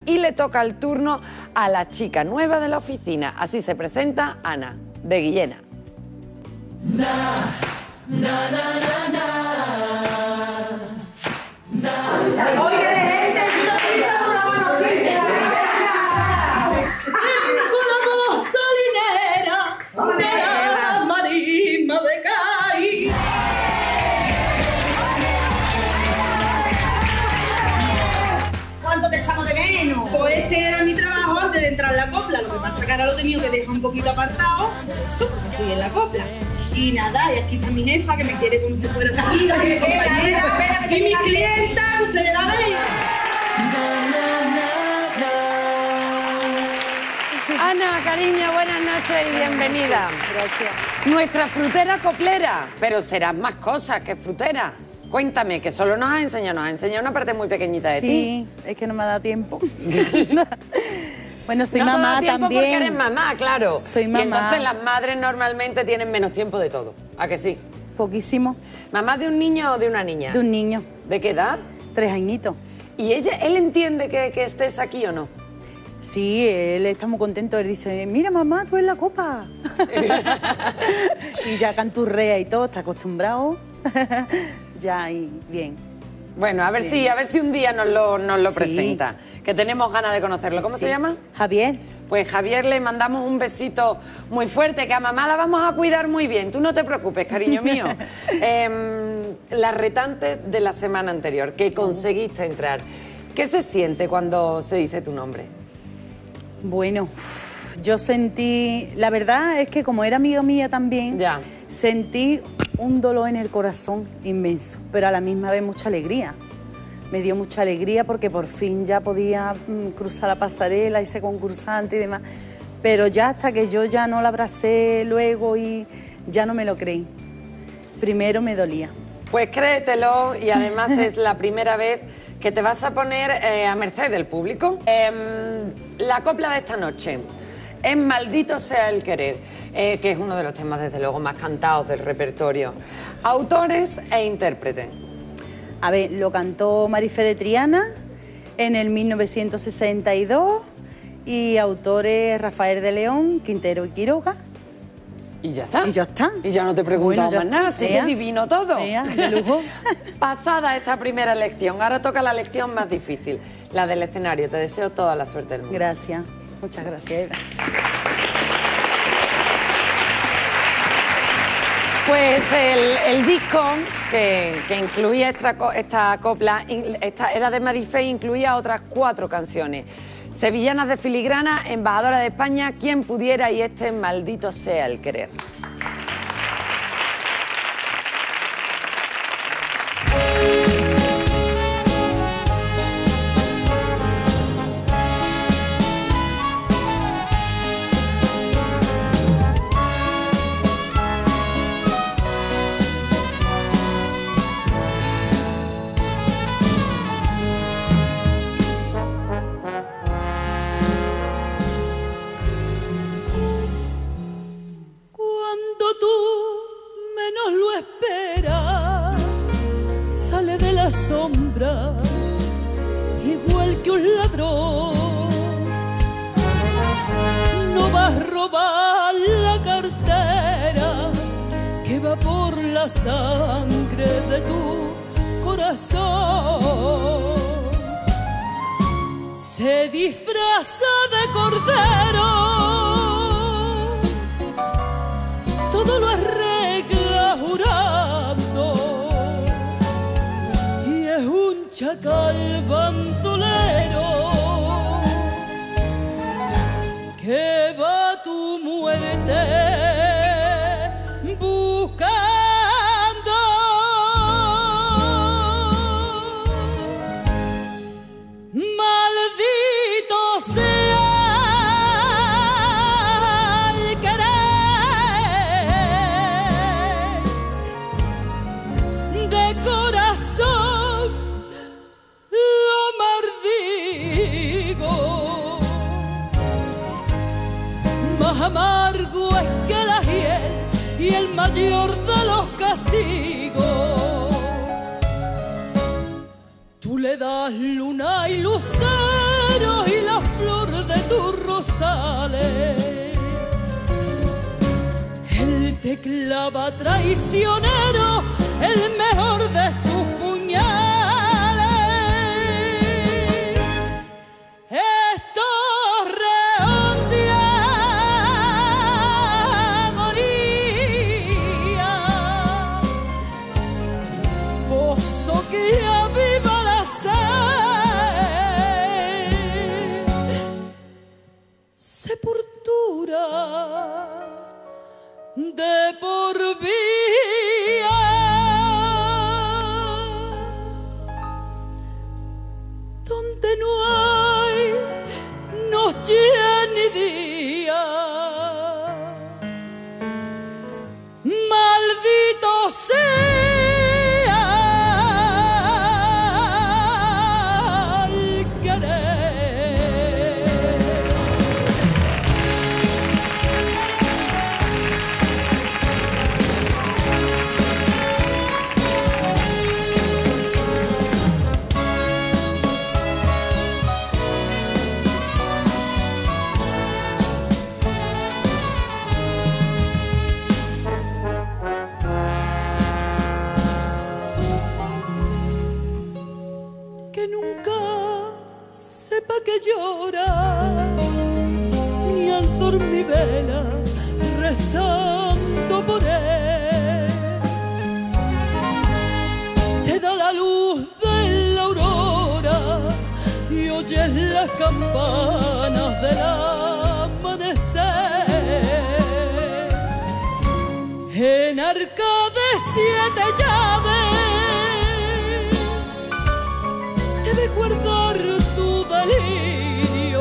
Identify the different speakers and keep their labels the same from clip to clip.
Speaker 1: Y le toca el turno a la chica nueva de la oficina. Así se presenta Ana, de Guillena.
Speaker 2: ¿Cuánto te echamos de menos?
Speaker 3: Pues este era mi trabajo antes de entrar en la copla. Lo que pasa es que ahora lo he tenido que dejar un poquito apartado. Estoy en la copla. Y nada, y aquí está mi jefa que me quiere como si fuera su hija, mi compañera y mi clienta, ustedes la ven.
Speaker 1: Ana, cariño, buenas noches y bienvenida.
Speaker 4: Gracias.
Speaker 1: Nuestra frutera coplera, pero serás más cosas que frutera. Cuéntame, que solo nos has enseñado una parte muy pequeñita de ti.
Speaker 4: Sí, es que no me ha dado tiempo. Bueno, soy
Speaker 1: no
Speaker 4: mamá
Speaker 1: te da tiempo
Speaker 4: también.
Speaker 1: Porque eres mamá, claro.
Speaker 4: Soy mamá.
Speaker 1: Y entonces las madres normalmente tienen menos tiempo de todo. ¿A que sí?
Speaker 4: Poquísimo.
Speaker 1: ¿Mamá de un niño o de una niña?
Speaker 4: De un niño.
Speaker 1: ¿De qué edad?
Speaker 4: 3 añitos.
Speaker 1: ¿Y él entiende que estés aquí o no?
Speaker 4: Sí, él está muy contento. Él dice, mira mamá, tú en la copa. Y ya canturrea y todo, está acostumbrado. Ya, y bien.
Speaker 1: Bueno, a ver si un día nos lo
Speaker 4: Sí.
Speaker 1: presenta. Que tenemos ganas de conocerlo. ¿Cómo se llama?
Speaker 4: Javier.
Speaker 1: Pues Javier, le mandamos un besito muy fuerte, que a mamá la vamos a cuidar muy bien. Tú no te preocupes, cariño mío. La retante de la semana anterior, que conseguiste entrar. ¿Qué se siente cuando se dice tu nombre?
Speaker 4: Bueno, yo sentí... La verdad es que como era amiga mía también,
Speaker 1: Ya.
Speaker 4: sentí un dolor en el corazón inmenso, pero a la misma vez mucha alegría. Me dio mucha alegría porque por fin ya podía cruzar la pasarela y ser concursante y demás. Pero ya hasta que yo ya no la abracé luego y ya no me lo creí. Primero me dolía.
Speaker 1: Pues créetelo, y además es la primera vez que te vas a poner a merced del público. La copla de esta noche es Maldito sea el querer, que es uno de los temas, desde luego, más cantados del repertorio. Autores e intérpretes.
Speaker 4: A ver, lo cantó Marifé de Triana en el 1962 y autores Rafael de León, Quintero y Quiroga.
Speaker 1: Y ya está.
Speaker 4: Y ya está.
Speaker 1: Y ya no te preguntamos
Speaker 4: Bueno,
Speaker 1: más
Speaker 4: ya
Speaker 1: nada,
Speaker 4: está.
Speaker 1: así que divino todo.
Speaker 4: De lujo.
Speaker 1: Pasada esta primera lección, ahora toca la lección más difícil, la del escenario. Te deseo toda la suerte del mundo.
Speaker 4: Gracias. Muchas gracias, Eva.
Speaker 1: Pues el disco que incluía esta copla era de Marifé e incluía otras 4 canciones. Sevillanas de Filigrana, Embajadora de España, Quien pudiera, y este Maldito sea el querer.
Speaker 5: Cuando tú menos lo esperas, sale de la sombra igual que un ladrón. No vas a robar la cartera que va por la sangre de tu corazón. Se disfraza de cordero, todo lo arregla jurando, y es un chacal bandolero que va a tu muerte buscando. Maldito sea el querer, de corazón lo maldigo. Más amargo es que la hiel y el mayor de los castigos. Tú le das luna y lucero y te clava traicionero el mejor de sus puñales. Estos reos de agonía, pozo que aviva la sed, sepultura de por vida, donde no hay noche ni día, maldito sea el querer. Que nunca sepa que llora, ni al dormir vela rezando por él. Te da la luz de la aurora y oyes las campanas del amanecer. En arca de 7 llaves debe guardar tu delirio,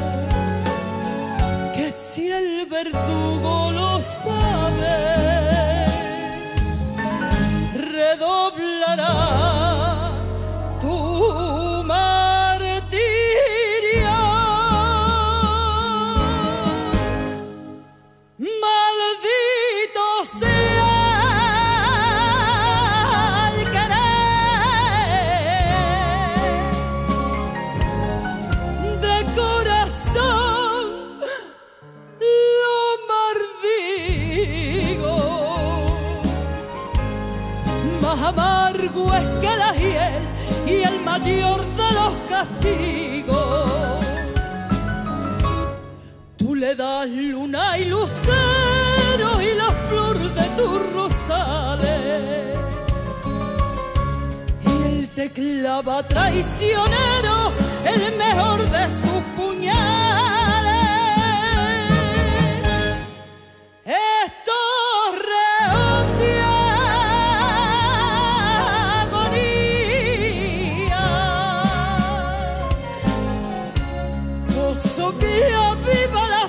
Speaker 5: que si el verdugo lo sabe, redoblará tu martirio. Maldito sea el querer, de corazón lo maldigo. Más amargo es que la hiel y el mayor de los castigos. Tú le das luna y lucero y la flor de tus rosales, y él te clava traicionero el mejor de sus puñales. Estos reos de agonía, pozo que aviva la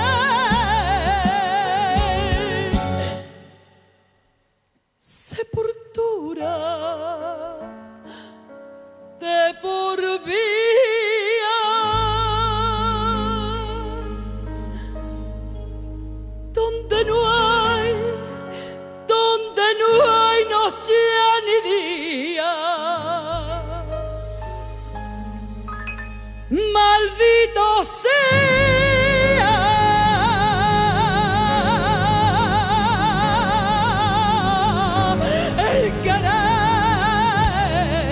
Speaker 5: sed, sepultura de por vida, donde no hay noche ni día, maldito sea el querer.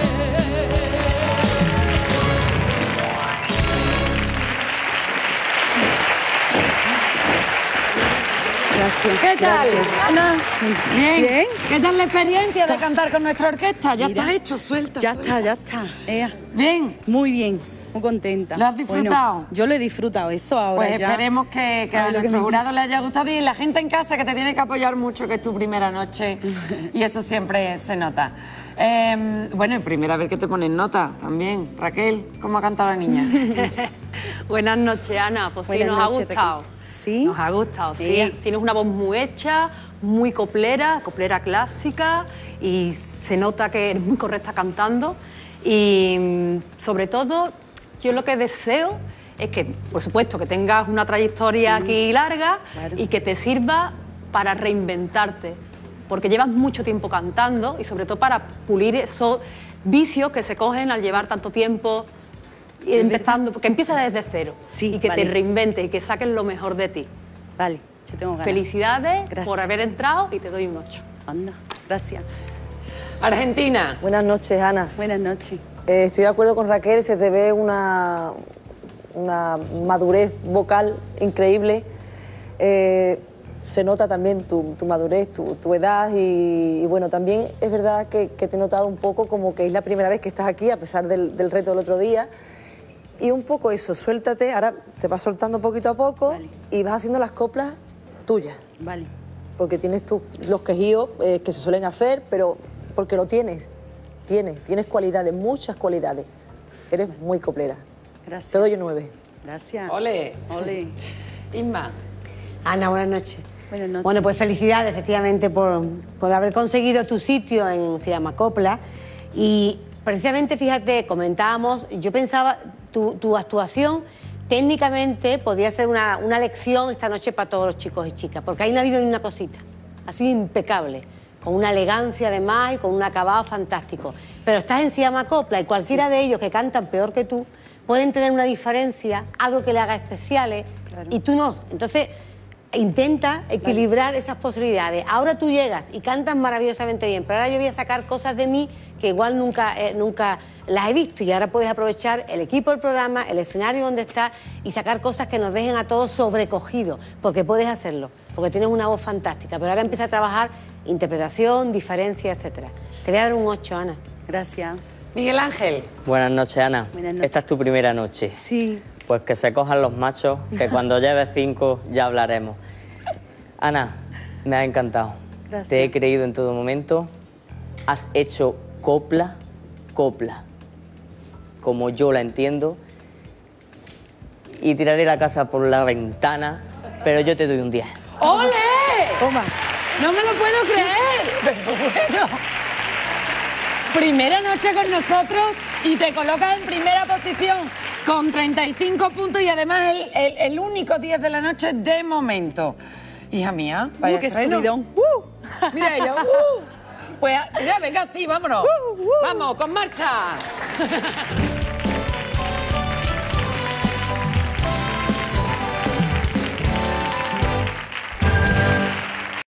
Speaker 4: Gracias.
Speaker 1: ¿Qué tal,
Speaker 4: gracias.
Speaker 1: Ana? Bien.
Speaker 4: Bien.
Speaker 1: ¿Qué tal la experiencia de cantar con nuestra orquesta? Ya está hecho, suelta.
Speaker 4: Ya
Speaker 1: suelta.
Speaker 4: está, ya está. Ea.
Speaker 1: Bien.
Speaker 4: Muy bien, muy contenta.
Speaker 1: ¿Lo has disfrutado?
Speaker 4: Bueno, yo lo he disfrutado, eso ahora
Speaker 1: Pues
Speaker 4: ya.
Speaker 1: esperemos que
Speaker 4: A
Speaker 1: a
Speaker 4: ver lo que
Speaker 1: nuestro
Speaker 4: me
Speaker 1: jurado le haya gustado y la gente en casa que te tiene que apoyar mucho, que es tu primera noche y eso siempre se nota. Bueno, primera vez que te ponen nota también. Raquel, ¿cómo ha cantado la niña?
Speaker 6: Buenas noches, Ana. Pues sí,
Speaker 4: Buenas
Speaker 6: nos ha
Speaker 4: noches,
Speaker 6: gustado.
Speaker 4: Raquel. ¿Sí?
Speaker 6: Nos ha gustado, sí.
Speaker 4: Sí.
Speaker 6: Tienes una voz muy hecha, muy coplera clásica, y se nota que eres muy correcta cantando. Y sobre todo, yo lo que deseo es que, por supuesto, que tengas una trayectoria aquí larga,
Speaker 4: claro.
Speaker 6: y que te sirva para reinventarte, porque llevas mucho tiempo cantando y sobre todo para pulir esos vicios que se cogen al llevar tanto tiempo empezando, que empieces desde cero,
Speaker 4: Sí,
Speaker 6: y que
Speaker 4: vale.
Speaker 6: te reinventes y que saques lo mejor de ti.
Speaker 4: Vale, Yo tengo ganas.
Speaker 6: Felicidades
Speaker 4: Gracias.
Speaker 6: por haber entrado y te doy un 8.
Speaker 4: Anda, gracias.
Speaker 1: Argentina.
Speaker 7: Buenas noches, Ana.
Speaker 4: Buenas noches.
Speaker 7: Estoy de acuerdo con Raquel, se te ve una madurez vocal increíble. Se nota también tu madurez, tu edad y bueno, también es verdad que te he notado un poco como que es la primera vez que estás aquí, a pesar del reto del otro día. Y un poco eso, suéltate, ahora te vas soltando poquito a poco, vale, y vas haciendo las coplas tuyas.
Speaker 4: Vale.
Speaker 7: Porque tienes tú los quejíos que se suelen hacer, pero porque lo tienes. Tienes cualidades, muchas cualidades. Eres muy coplera.
Speaker 4: Gracias.
Speaker 7: Te doy un 9.
Speaker 4: Gracias.
Speaker 1: Ole.
Speaker 4: Ole.
Speaker 1: Inma.
Speaker 8: Ana, buenas noches.
Speaker 4: Buenas noches.
Speaker 8: Bueno, pues felicidades, efectivamente, por haber conseguido tu sitio en Se llama Copla. Y precisamente, fíjate, comentábamos, yo pensaba, tu actuación técnicamente podría ser una lección esta noche para todos los chicos y chicas, porque ahí no ha habido ni una cosita. Ha sido impecable, con una elegancia además y con un acabado fantástico. Pero estás en Se llama Copla y cualquiera de ellos que cantan peor que tú pueden tener una diferencia, algo que le haga especiales, claro, y tú no. Entonces, intenta equilibrar esas posibilidades. Ahora tú llegas y cantas maravillosamente bien, pero ahora yo voy a sacar cosas de mí que igual nunca las he visto, y ahora puedes aprovechar el equipo del programa, el escenario donde estás y sacar cosas que nos dejen a todos sobrecogidos, porque puedes hacerlo, porque tienes una voz fantástica, pero ahora empieza a trabajar interpretación, diferencia, etcétera. Te voy a dar un 8, Ana.
Speaker 4: Gracias.
Speaker 1: Miguel Ángel.
Speaker 9: Buenas noches, Ana.
Speaker 4: Buenas noches.
Speaker 9: Esta es tu primera noche.
Speaker 4: Sí.
Speaker 9: Pues que se cojan los machos, que cuando lleves 5 ya hablaremos. Ana, me ha encantado.
Speaker 4: Gracias.
Speaker 9: Te he creído en todo momento. Has hecho copla, como yo la entiendo. Y tiraré la casa por la ventana, pero yo te doy un 10.
Speaker 1: ¡Ole!
Speaker 4: Toma.
Speaker 1: No me lo puedo creer. Pero bueno. Primera noche con nosotros y te colocas en primera posición con 35 puntos y además el único 10 de la noche de momento. Hija mía, vaya
Speaker 4: qué
Speaker 1: estreno.
Speaker 4: subidón.
Speaker 1: Mira ella. Pues mira, venga, sí, vámonos. Vamos, con marcha.